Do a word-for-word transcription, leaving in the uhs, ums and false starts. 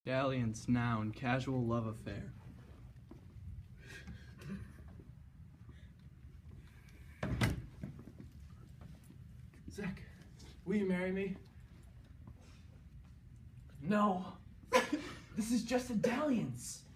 Dalliance, noun, casual love affair. Zach, will you marry me? No. This is just a dalliance.